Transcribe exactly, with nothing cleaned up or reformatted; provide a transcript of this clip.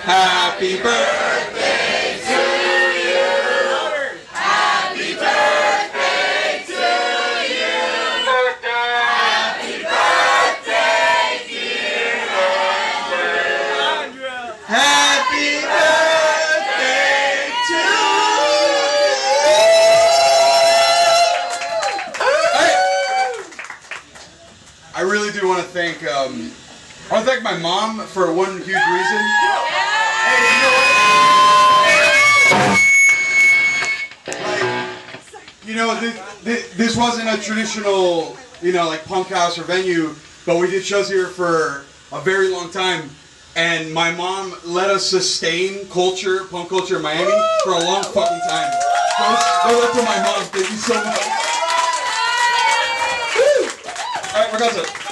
Happy birthday to you. Happy birthday to you. Happy birthday, dear Andrew. Happy birthday to you. I really do want to thank, um, I want to thank my mom for one huge reason. Hey, you know what? Like, you know, this, this, this wasn't a traditional, you know, like punk house or venue, but we did shows here for a very long time. And my mom let us sustain culture, punk culture in Miami for a long fucking time. Go, go up to my mom. Thank you so much. Woo! All right, we're going to.